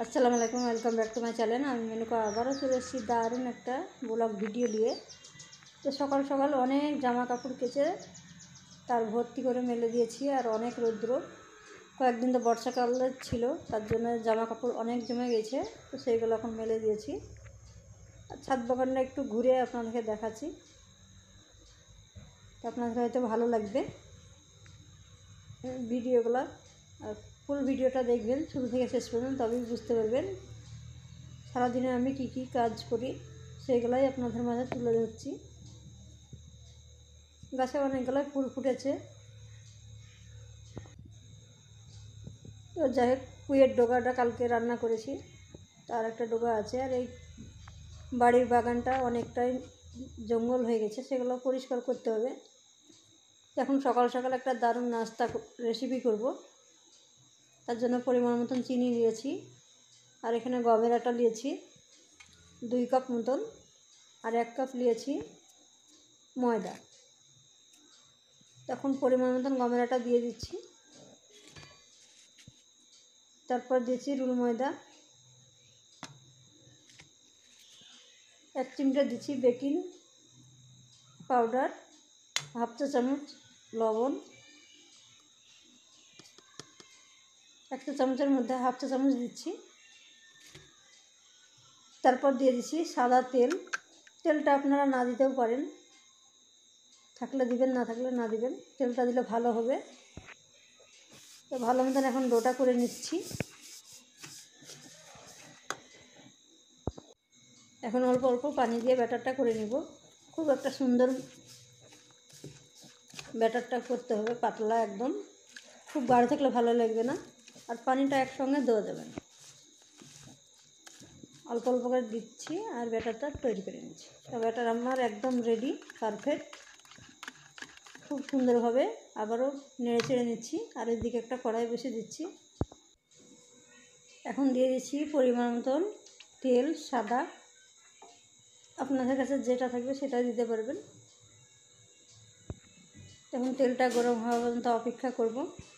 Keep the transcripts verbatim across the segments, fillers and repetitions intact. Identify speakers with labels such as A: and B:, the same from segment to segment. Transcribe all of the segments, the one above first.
A: আসসালামু আলাইকুম, welcome back to my channel. আমি মেনুকা আবারও চলে এসেছি দারুণ একটা ব্লগ ভিডিও নিয়ে। তো সকাল সকাল অনেক জামা কাপড় কেচে তার ভর্তি করে মেলে দিয়েছি, আর অনেক রৌদ্র, কয়েকদিন তো বর্ষাকাল ছিল, তার জন্য জামা কাপড় অনেক জমে গেছে। তো সেইগুলো এখন মেলে দিয়েছি। আর ছাদ বাগানটা একটু ঘুরে আপনাদেরকে দেখাচ্ছি, তো আপনাদের হয়তো ভালো লাগবে ভিডিওগুলো। আর ফুল ভিডিওটা দেখবেন শুরু থেকে শেষ পর্যন্ত, তবেই বুঝতে পারবেন সারাদিনে আমি কি কি কাজ করি, সেইগুলাই আপনাদের মাঝে তুলে ধরছি। গাছে অনেকগুলো ফুল ফুটেছে। তো যাই হোক, পুঁইয়ের ডোগাটা কালকে রান্না করেছি, তার একটা ডোগা আছে। আর এই বাড়ির বাগানটা অনেকটাই জঙ্গল হয়ে গেছে, সেগুলো পরিষ্কার করতে হবে। এখন সকাল সকাল একটা দারুণ নাস্তা রেসিপি করব, তার জন্য পরিমাণ মতন চিনি নিয়েছি, আর এখানে গমের আটা নিয়েছি দুই কাপ মতন, আর এক কাপ নিয়েছি ময়দা। তখন পরিমাণ মতন গমের আটা দিয়ে দিচ্ছি, তারপর দিয়েছি রুল ময়দা, এক চিমটা দিচ্ছি বেকিং পাউডার, হাফ চা চামচ লবণ, এক চা চামচের মধ্যে হাফ চা চামচ দিচ্ছি। তারপর দিয়ে দিচ্ছি সাদা তেল। তেলটা আপনারা না দিতেও পারেন, থাকলে দিবেন, না থাকলে না দিবেন, তেলটা দিলে ভালো হবে। তো ভালো মতন এখন ডোটা করে নিচ্ছি। এখন অল্প অল্প পানি দিয়ে ব্যাটারটা করে নেব। খুব একটা সুন্দর ব্যাটারটা করতে হবে, পাতলা একদম, খুব গাঢ় থাকলে ভালো লাগবে না, আর পানিটা একসঙ্গে দেওয়া যাবে না। অল্প অল্প করে দিচ্ছি আর ব্যাটারটা তৈরি করে নিচ্ছি। তো ব্যাটার আমার একদম রেডি, পারফেক্ট, খুব সুন্দরভাবে আবারও নেড়ে চেড়ে নিচ্ছি। আর এদিকে একটা কড়াই বসে দিচ্ছি। এখন দিয়ে দিচ্ছি পরিমাণ মতন তেল, সাদা, আপনাদের কাছে যেটা থাকবে সেটা দিতে পারবেন। এখন তেলটা গরম হওয়া পর্যন্ত অপেক্ষা করব।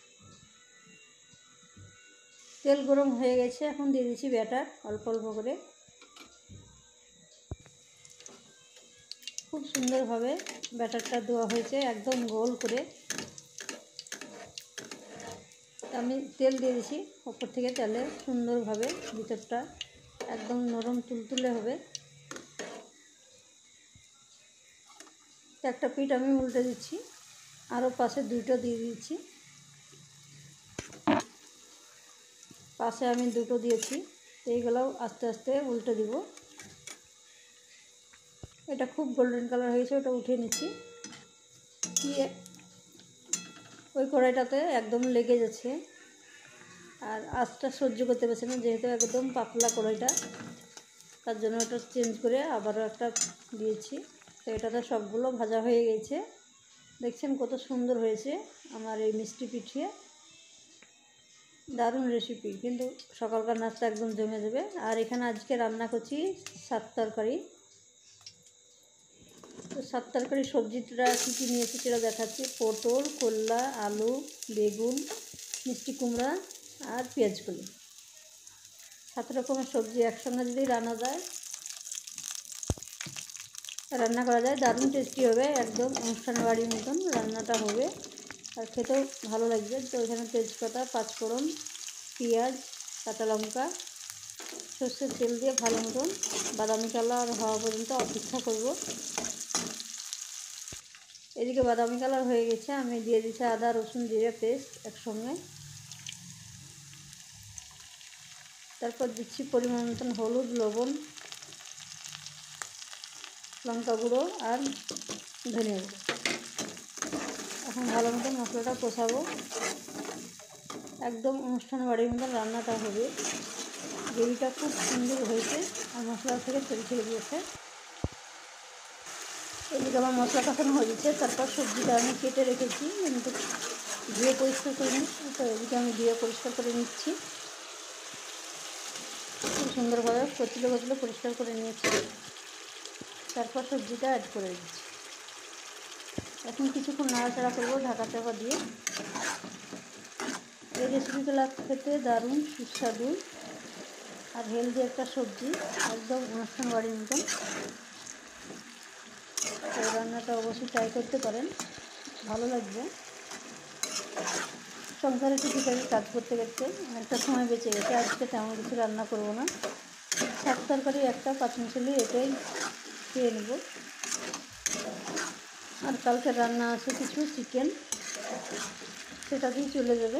A: তেল গরম হয়ে গেছে, এখন দিয়ে দিচ্ছি ব্যাটার অল্প অল্প করে। খুব সুন্দরভাবে ব্যাটারটা দেওয়া হয়েছে, একদম গোল করে। আমি তেল দিয়ে দিচ্ছি ওপর থেকে, তেলে সুন্দরভাবে ভিতরটা একদম নরম তুলতুলে হবে। একটা পিঠ আমি উল্টে দিচ্ছি, আরও পাশে দুটো দিয়ে দিচ্ছি, পাশে আমি দুটো দিয়েছি, এইগুলোও আস্তে আস্তে উল্টে দিব। এটা খুব গোল্ডেন কালার হয়ে গেছে, ওটা উঠিয়ে নিচ্ছি। ওই কড়াইটাতে একদম লেগে যাচ্ছে, আর আঁচটা সহ্য করতে পারছে না, যেহেতু একদম পাতলা কড়াইটা, তার জন্য ওটা চেঞ্জ করে আবারও একটা দিয়েছি। তো এটাতে সবগুলো ভাজা হয়ে গেছে। দেখছেন কত সুন্দর হয়েছে আমার এই মিষ্টি পিঠে। দারুণ রেসিপি, কিন্তু সকালকার নাস্তা একদম জমে যাবে। আর এখানে আজকে রান্না করছি সাত তরকারি। তো সাত তরকারি সবজিটা কী কী নিয়েছি সেটা দেখাচ্ছি। পটল, করলা, আলু, বেগুন, মিষ্টি কুমড়া আর পেঁয়াজকলি। সাত রকমের সবজি একসঙ্গে যদি রান্না যায় রান্না করা যায় দারুণ টেস্টি হবে, একদম অনুষ্ঠান বাড়ির মতন রান্নাটা হবে, আর খেতেও ভালো লাগবে। তো এখানে তেজপাতা, পাঁচফোড়ন, পেঁয়াজ, কাঁচা লঙ্কা, সর্ষের তেল দিয়ে ভালো মতন বাদামি কালার হওয়া পর্যন্ত অপেক্ষা করব। এদিকে বাদামি কালার হয়ে গেছে, আমি দিয়ে দিচ্ছি আদা রসুন জিরে পেস্ট একসঙ্গে। তারপর দিচ্ছি পরিমাণ মতন হলুদ, লবণ, লঙ্কা গুঁড়ো আর ধনিয়া গুঁড়ো। এখন ভালো মতন মশলাটা কষাবো, একদম অনুষ্ঠান বাড়ির মতন রান্নাটা হবে। গ্রেভিটা খুব সুন্দর হয়েছে, আর মশলা থেকে তেল ছেড়ে দিয়েছে। এদিকে আমার মশলা কষানো হয়ে গেছে। তারপর সবজিটা আমি কেটে রেখেছি, কিন্তু ধুয়ে পরিষ্কার করে নিচ্ছি। তো এদিকে আমি ধুয়ে পরিষ্কার করে নিচ্ছি, খুব সুন্দরভাবে কচলে কচলে পরিষ্কার করে নিয়েছি। তারপর সবজিটা অ্যাড করে দিচ্ছি। এখন কিছুক্ষণ নাড়াচাড়া করবো ঢাকা চাপা দিয়ে। এই রেসিপিগুলো খেতে দারুণ সুস্বাদু, আর হেলদি একটা সবজি, একদম অনুষ্ঠান বাড়ির মতন। তো রান্নাটা অবশ্যই ট্রাই করতে পারেন, ভালো লাগবে। সংসারে টুকিটাকি কাজ করতে করতে একটা সময় বেঁচে গেছে, আজকে তেমন কিছু রান্না করব না, শাক তরকারি একটা পাঁচমিশালি এটাই খেয়ে নেব। আর কালকে রান্না আছে কিছু চিকেন, সেটা দিয়ে চলে যাবে।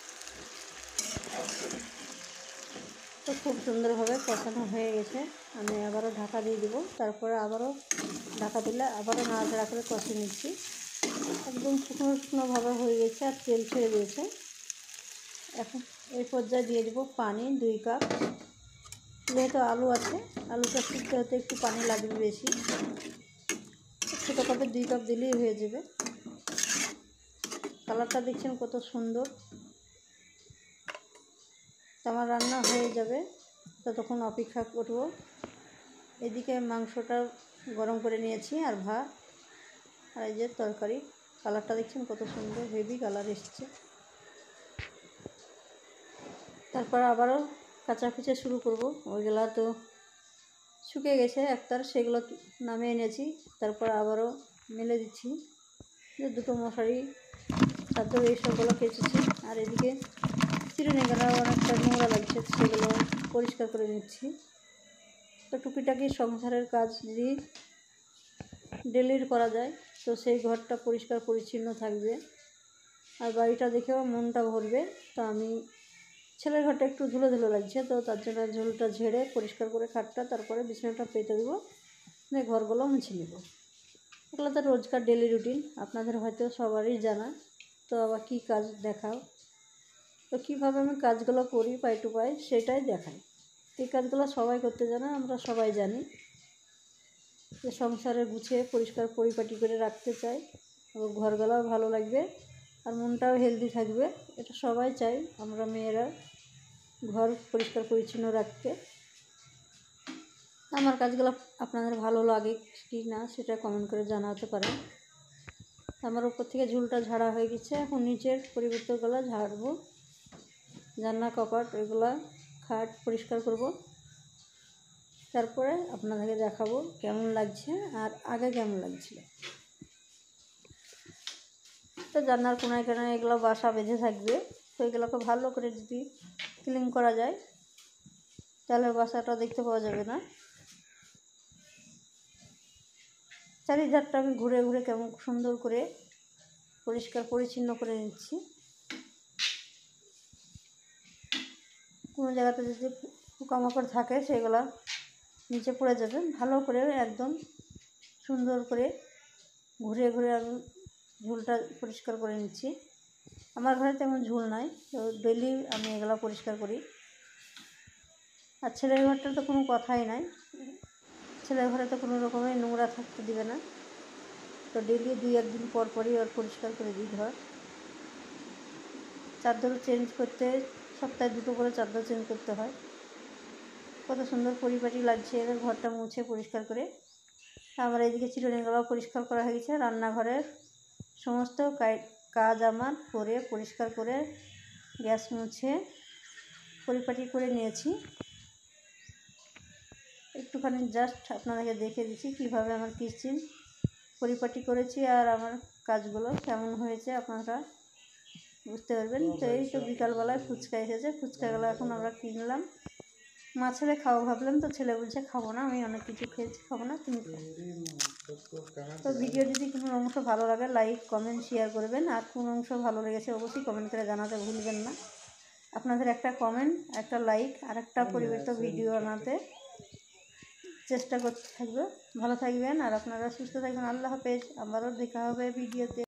A: তো খুব সুন্দরভাবে কষানো হয়ে গেছে, আমি আবারও ঢাকা দিয়ে দেবো। তারপরে আবারও ঢাকা দিলে আবারও নাড়াচাড়া করে কষিয়ে নিচ্ছি। একদম শুকনো শুকনোভাবে হয়ে গেছে আর তেল ছেড়ে দিয়েছে। এখন এই পর্যায়ে দিয়ে দেবো পানি দুই কাপ। যেহেতু আলু আছে, আলুটা সিদ্ধ হতে একটু পানি লাগবে বেশি, ছোটো কাপে দুই কাপ দিলেই হয়ে যাবে। কালারটা দেখছেন কত সুন্দর। আমার রান্না হয়ে যাবে, ততক্ষণ অপেক্ষা করব। এদিকে মাংসটা গরম করে নিয়েছি আর ভাত, আর এই যে তরকারি। কালারটা দেখছেন কত সুন্দর, হেভি কালার এসছে। তারপর আবারও কাঁচা কুচে শুরু করব। ওইগুলা তো শুকিয়ে গেছে একটার, সেগুলো নামিয়ে এনেছি। তারপর আবারও মেলে দিচ্ছি। যে দুটো মশারি চাদর এইসবগুলো কেচেছি। আর এদিকে চিরুনিগুলো অনেকটা নোংরা লাগছে, সেগুলো পরিষ্কার করে নিচ্ছি। তো টুকিটাকি সংসারের কাজ যদি ডেলির করা যায়, তো সেই ঘরটা পরিষ্কার পরিচ্ছন্ন থাকবে আর বাড়িটা দেখেও মনটা ভরবে। তো আমি ছেলের ঘরটা একটু ধুলো ধুলো লাগছে, তো তার জন্য ঝোলটা ঝেড়ে পরিষ্কার করে খাটটা, তারপরে বিছানাটা পেতে দেবো, দিয়ে ঘরগুলো মুছে নেব। এগুলো তো রোজকার ডেলি রুটিন, আপনাদের হয়তো সবারই জানা। তো আবার কী কাজ দেখাও, তো কীভাবে আমি কাজগুলো করি পাই টু পাই সেটাই দেখাই। এই কাজগুলো সবাই করতে জানে, আমরা সবাই জানি যে সংসারে গুছিয়ে পরিষ্কার পরিপাটি করে রাখতে চাই, এবং ঘরগুলোও ভালো লাগবে আর মনটাও হেলদি থাকবে। এটা সবাই চাই, আমরা মেয়েরা ঘর পরিষ্কার পরিচ্ছন্ন রাখতে। আমার কাজগুলো আপনাদের ভালো লাগে কি না সেটা কমেন্ট করে জানাতে পারেন। আমার উপর থেকে ঝুলটা ঝাড়া হয়ে গেছে, এখন নিচের পরিবর্তনগুলো ঝাড়বো। জানলা কপাট এগুলো খাট পরিষ্কার করব, তারপরে আপনাদেরকে দেখাবো কেমন লাগছে আর আগে কেমন লাগছিল। তো জানলার কোনায় কোনায় এগুলো বাসা বেঁধে থাকবে, তো এগুলোকে ভালো করে যদি ক্লিন করা যায় তাহলে বাসাটা দেখতে পাওয়া যাবে না। চারিধারটা আমি ঘুরে ঘুরে কেমন সুন্দর করে পরিষ্কার পরিচ্ছন্ন করে নিচ্ছি। কোনো জায়গাতে যদি পোকামাকড় থাকে সেগুলো নিচে পড়ে যাবে। ভালো করে একদম সুন্দর করে ঘুরে ঘুরে আমি ঝুলটা পরিষ্কার করে নিচ্ছি। আমার ঘরে তেমন ঝুল নাই, তো ডেলি আমি এগুলো পরিষ্কার করি। আর ছেলের ঘরটা তো কোনো কথাই নাই, ছেলের ঘরে তো কোনো রকমের নোংরা থাকতে দিবে না, তো ডেলি দুই একদিন পর পরই ওর পরিষ্কার করে দিই ঘর। চাদর চেঞ্জ করতে সপ্তাহে দুটো করে চাদর চেঞ্জ করতে হয়। কত সুন্দর পরিপাটি লাগছে এবার ঘরটা মুছে পরিষ্কার করে। আমার এইদিকে চিরুনিগুলো পরিষ্কার করা হয়ে গেছে। রান্নাঘরের সমস্ত কাজ আমার করে পরিষ্কার করে গ্যাস মুছে পরিপাটি করে নিয়েছি। একটুখানি জাস্ট আপনাদেরকে দেখে দিচ্ছি কীভাবে আমার কিচেন পরিপাটি করেছি আর আমার কাজগুলো কেমন হয়েছে আপনারা বুঝতে পারবেন। তো এই তো বিকালবেলায় ফুচকা এসেছে, ফুচকাগুলো এখন আমরা কিনলাম। মা ছেলে খাবো ভাবলাম, তো ছেলে বলছে খাবো না, আমি অনেক কিছু খেয়েছি, খাবো না তুমি। তো ভিডিও যদি কোনো অংশ ভালো লাগে লাইক কমেন্ট শেয়ার করবেন, আর কোন অংশ ভালো লেগেছে অবশ্যই কমেন্ট করে জানাতে ভুলবেন না। আপনাদের একটা কমেন্ট, একটা লাইক আর একটা পরিবর্তিত ভিডিও বানাতে চেষ্টা করতে থাকবে। ভালো থাকবেন আর আপনারা সুস্থ থাকবেন। আল্লাহ হাফেজ, আবারও দেখা হবে ভিডিওতে।